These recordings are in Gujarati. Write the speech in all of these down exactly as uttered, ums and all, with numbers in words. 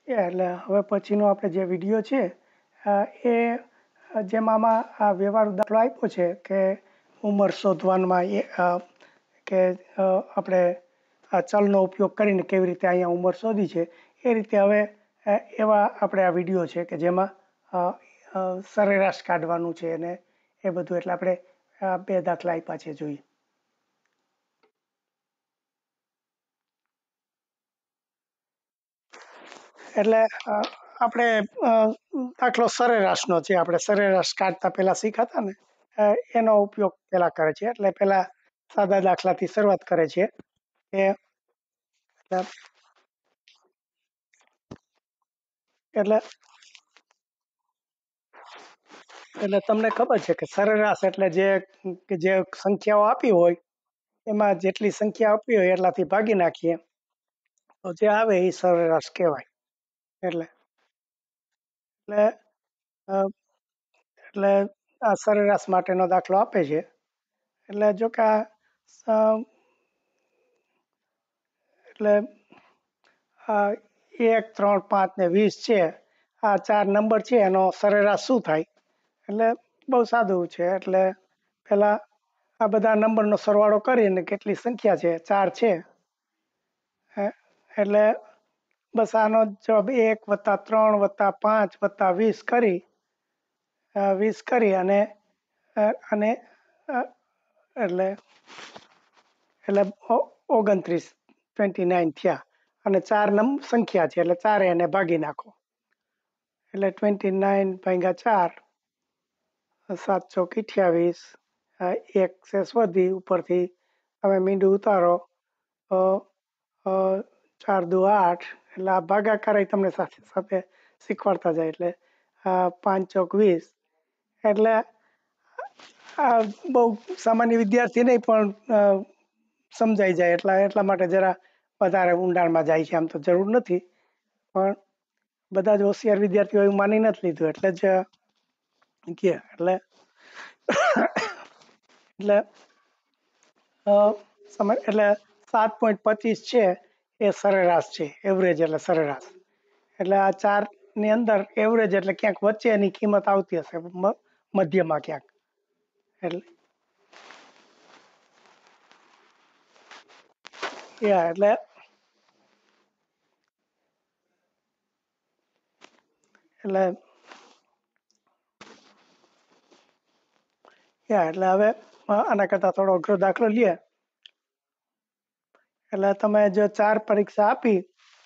એ એટલે હવે પછીનો આપણે જે વિડીયો છે એ જેમાં આમાં આ વ્યવહારુ દાખલો આપ્યો છે કે ઉંમર શોધવામાં એ કે આપણે આ ચલનો ઉપયોગ કરીને કેવી રીતે અહીંયા ઉંમર શોધી છે એ રીતે હવે એવા આપણે આ વિડીયો છે કે જેમાં સરેરાશ કાઢવાનું છે અને એ બધું એટલે આપણે આ બે દાખલા આપ્યા છે જોઈએ. એટલે આપણે દાખલો સરેરાશનો છે. આપણે સરેરાશ કાઢતા પહેલા શીખાતા ને એનો ઉપયોગ પહેલા કરે છે. એટલે પહેલા સાદા દાખલાથી શરૂઆત કરે છે કે એટલે એટલે તમને ખબર છે કે સરેરાશ એટલે જે જે સંખ્યાઓ આપી હોય એમાં જેટલી સંખ્યા આપી હોય એટલાથી ભાગી નાખીએ તો જે આવે એ સરેરાશ કહેવાય. એટલે એટલે એટલે આ સરેરાશ માટેનો દાખલો આપે છે. એટલે જો કે એટલે આ એક ત્રણ પાંચ ને વીસ છે આ ચાર નંબર છે એનો સરેરાશ શું થાય એટલે બહુ સાદું છે. એટલે પહેલાં આ બધા નંબરનો સરવાળો કરીને કેટલી સંખ્યા છે ચાર છે એટલે બસ આનો જવાબ એક વત્તા ત્રણ વત્તા પાંચ વત્તા વીસ કરી વીસ કરી અને અને એટલે એટલે ઓગણત્રીસ ટ્વેન્ટી નાઇન થયા અને ચાર નંબર સંખ્યા છે એટલે ચારે એને ભાગી નાખો એટલે ટ્વેન્ટી નાઇન ભાગ્યા ચાર સાત ચોક અઠ્યાવીસ એક શેષ વધી ઉપરથી તમે મીંડું ઉતારો ચાર દુ આઠ એટલે આ ભાગાકાર તમને સાથે સાથે શીખવાડતા જાય એટલે પાંચ ચોક વીસ એટલે આ બહુ સામાન્ય વિદ્યાર્થી નહીં પણ સમજાઈ જાય એટલા એટલા માટે જરા વધારે ઊંડાણમાં જાય છે. આમ તો જરૂર નથી પણ બધા જ હોશિયાર વિદ્યાર્થીઓ એવું માની નથી લીધું એટલે જ કે એટલે એટલે સમય એટલે સાત પોઈન્ટ પચીસ છે એ સરેરાશ છે. એવરેજ એટલે સરેરાશ એટલે આ ચાર ની અંદર એવરેજ એટલે ક્યાંક વચ્ચે એની કિંમત આવતી હશે મધ્યમાં ક્યાંક એટલે એટલે એટલે એટલે હવે આના કરતા થોડો અઘરો દાખલો લઈએ. એટલે તમે જો ચાર પરીક્ષા આપી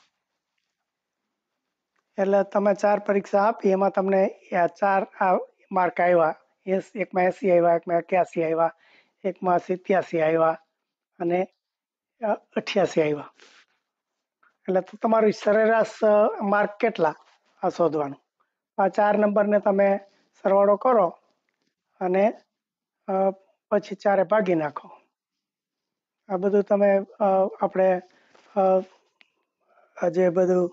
એટલે તમે ચાર પરીક્ષા આપી એમાં તમને ચાર માર્ક આવ્યા એકમાં એસી આવ્યા એકમાં એક્યાસી આવ્યા એકમાં સિત્યાસી આવ્યા અને અઠ્યાસી આવ્યા એટલે તો તમારું સરેરાશ માર્ક કેટલા આ શોધવાનું. આ ચાર નંબરને તમે સરવાળો કરો અને પછી ચારે ભાગી નાખો. આ બધું તમે આપણે જે બધું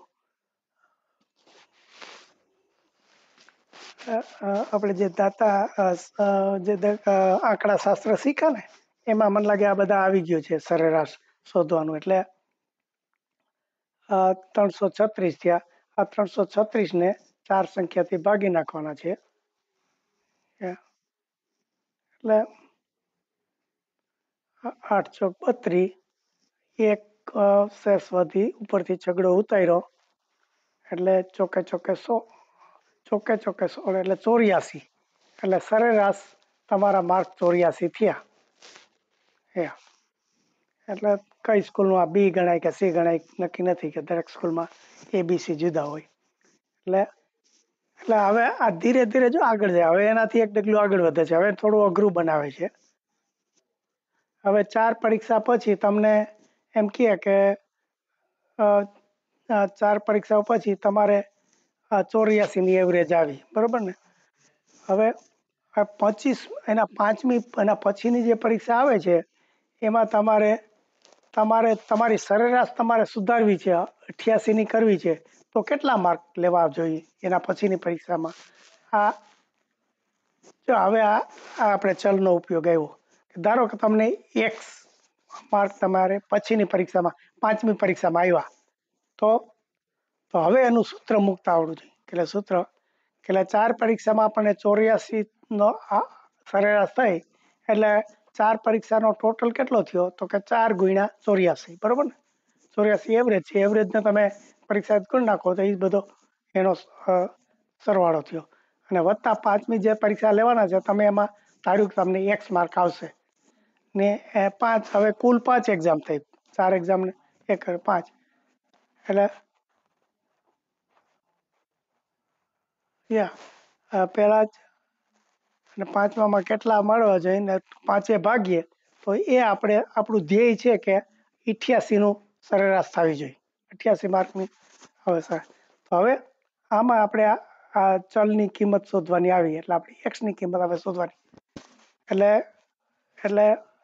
આપણે જે દાતા જે આંકડા શાસ્ત્ર શીખ્યા ને એમાં મને લાગે આ બધા આવી ગયું છે સરેરાશ શોધવાનું. એટલે ત્રણસો છત્રીસ થયા. આ ત્રણસો છત્રીસ ને ચાર સંખ્યાથી ભાગી નાખવાના છે એટલે આઠ ચોક બત્રીસ એક શેષ વધી ઉપરથી છગડો ઉતાર્યો એટલે ચોકે ચોકે સો ચોકે ચોકે સોળ એટલે ચોર્યાસી એટલે સરેરાશ તમારા માર્ક ચોર્યાસી થયા. એટલે કઈ સ્કૂલમાં બી ગણાય કે સી ગણાય નક્કી નથી કે દરેક સ્કૂલમાં એબીસી જુદા હોય. એટલે એટલે હવે આ ધીરે ધીરે જો આગળ જાય હવે એનાથી એક ડગલું આગળ વધે છે. હવે થોડું અઘરું બનાવે છે. હવે ચાર પરીક્ષા પછી તમને એમ કહે કે ચાર પરીક્ષાઓ પછી તમારે ચોર્યાસીની એવરેજ આવી બરાબર ને. હવે પચીસ એના પાંચમી એના પછીની જે પરીક્ષા આવે છે એમાં તમારે તમારે તમારી સરેરાશ તમારે સુધારવી છે અઠ્યાસીની કરવી છે તો કેટલા માર્ક લેવા જોઈએ એના પછીની પરીક્ષામાં. આ જો હવે આ આપણે ચલનો ઉપયોગ આવ્યો ધારો કે તમને એક્સ માર્ક તમારે પછીની પરીક્ષામાં પાંચમી પરીક્ષામાં આવ્યા તો તો હવે એનું સૂત્ર મૂકતા આવડવું જોઈએ. એટલે સૂત્ર એટલે ચાર પરીક્ષામાં આપણને ચોર્યાસીનો આ સરેરાશ થઈ એટલે ચાર પરીક્ષાનો ટોટલ કેટલો થયો તો કે ચાર ગુણ્યા ચોર્યાસી, બરાબર ને? ચોર્યાસી એવરેજ છે, એવરેજને તમે પરીક્ષા ગુણ નાખો તો એ બધો એનો સરવાળો થયો. અને વત્તા પાંચમી જે પરીક્ષા લેવાના છે તમે એમાં ધાર્યું કે તમને એક્સ માર્ક આવશે ને પાંચ, હવે કુલ પાંચ એક્ઝામ થઈ, ચાર એક્ઝામ ને એક પાંચ, એટલે યા પહેલા જ અને પાંચમામાં કેટલા મળવા જોઈએ ને પાંચે ભાગીએ તો એ આપણે આપણું ધ્યેય છે કે અઠ્યાસીનું સરેરાશ થવી જોઈએ, અઠ્યાસી માર્કની હવે સર. તો હવે આમાં આપણે આ ચલની કિંમત શોધવાની આવી એટલે આપણે એક્સની કિંમત હવે શોધવાની. એટલે એટલે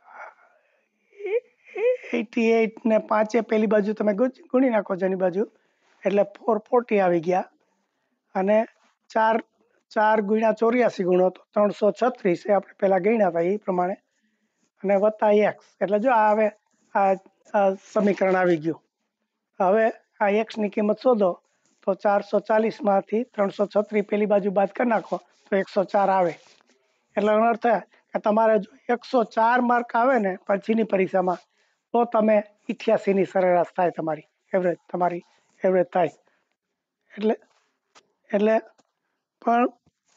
એટી એટ ને પાંચે પેલી બાજુ તમે ગુણી નાખો જેની બાજુ એટલે ફોર ફોર્ટી આવી ગયા અને ચાર ચાર ગુણ્યા ચોર્યાસી ગુણો તો ત્રણસો છત્રીસ એ આપણે પહેલાં ગણ્યા હતા એ પ્રમાણે અને વત્તા એક્સ એટલે જો આ હવે આ સમીકરણ આવી ગયું. હવે આ એક્સની કિંમત શોધો તો ચારસો ચાલીસમાંથી ત્રણસો છત્રીસ પેલી બાજુ બાદ કરી નાખો તો એકસો ચાર આવે. એટલે એનો અર્થ થાય કે તમારે જો એકસો ચાર માર્ક આવે ને પછીની પરીક્ષામાં તો તમે અઠ્યાસીની સરેરાશ થાય, તમારી એવરેજ તમારી એવરેજ થાય. એટલે એટલે પણ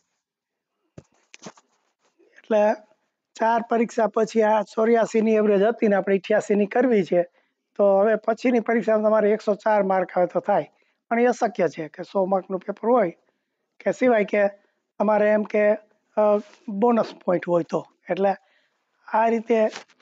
એટલે ચાર પરીક્ષા પછી આ ચોર્યાસીની એવરેજ હતી ને આપણે અઠ્યાસીની કરવી છે તો હવે પછીની પરીક્ષામાં તમારે એકસો ચાર માર્ક આવે તો થાય, પણ એ અશક્ય છે કે સો માર્કનું પેપર હોય કે સિવાય કે તમારે એમ કે બોનસ પોઈન્ટ હોય તો. એટલે આ રીતે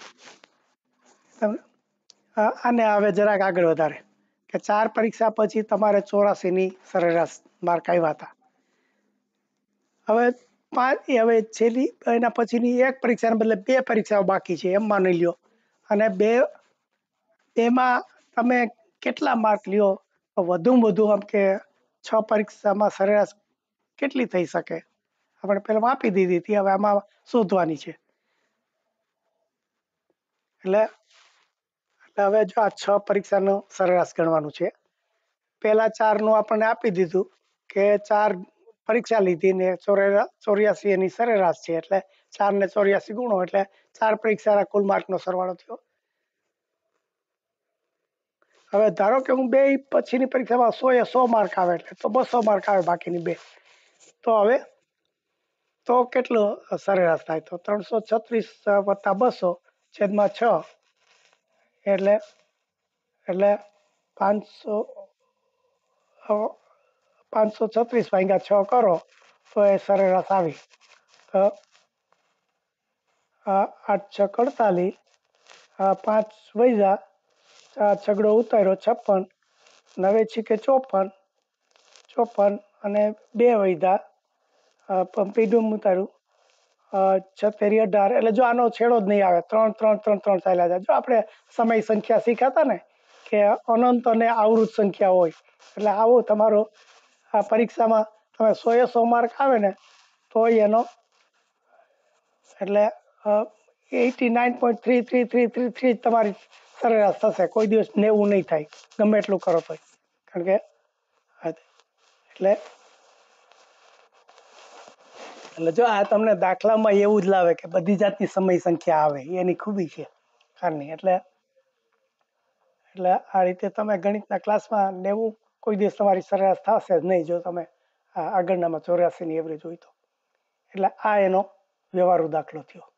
આને હવે જરાક આગળ વધારે કે ચાર પરીક્ષા પછી તમારે ચોરાસીની સરેરાશ માર્ક આવ્યા હતા. હવે પાંચ હવે છેલ્લી એના પછીની એક પરીક્ષાને બદલે બે પરીક્ષાઓ બાકી છે એમ માની લ્યો અને બે એમાં તમે કેટલા માર્ક લ્યો તો વધુમાં વધુ આમ કે છ પરીક્ષામાં સરેરાશ કેટલી થઈ શકે આપણે પહેલાં આપી દીધી હતી, હવે આમાં શોધવાની છે. એટલે એટલે હવે જો આ છ પરીક્ષાનું સરેરાશ ગણવાનું છે. પહેલાં ચારનું આપણને આપી દીધું કે ચાર પરીક્ષા લીધી ને ચોર્યા ચોર્યાસી એની સરેરાશ છે એટલે ચાર ને ચોર્યાસી ગુણો એટલે ચાર પરીક્ષાના કુલ માર્કનો સરવાળો થયો. હવે ધારો કે હું બે પછીની પરીક્ષામાં સો એ સો માર્ક આવે એટલે તો બસો માર્ક આવે બાકીની બે, તો હવે તો કેટલો સરેરાશ થાય તો ત્રણસો છત્રીસ વત્તા બસો છેદમાં છ એટલે એટલે પાંચસો પાંચસો છત્રીસ ભાગ્યા છ કરો તો એ સરેરાશ આવી તો આઠ છ અડતાલીસ, પાંચ વૈજા, છગડો ઉતાર્યો છપ્પન, નવે છીકે ચોપન ચોપન અને બે વૈધા પીડું ઉતાર્યું છતેરી અઢાર. એટલે જો આનો છેડો જ નહીં આવે, ત્રણ ત્રણ ત્રણ ત્રણ ચાલ્યા જાય. જો આપણે સમય સંખ્યા શીખ્યા હતા ને કે અનંત અને આવૃત સંખ્યા હોય એટલે આવું તમારો આ પરીક્ષામાં તમે સો એ સો માર્ક આવે ને તો એનો એટલે eighty nine point three three three three three તમારી સરેરાશ થશે, કોઈ દિવસ નેવું નહીં થાય ગમે એટલું કરો તો. કારણ કે એટલે એટલે જો આ તમને દાખલામાં એવું જ લાવે કે બધી જાતની સમય સંખ્યા આવે એની ખૂબી છે કારની. એટલે એટલે આ રીતે તમે ગણિતના ક્લાસમાં નેવું કોઈ દિવસ તમારી સરેરાશ થશે જ નહીં જો તમે આગળનામાં ચોર્યાસીની એવરેજ હોય તો. એટલે આ એનો વ્યવહારુ દાખલો થયો.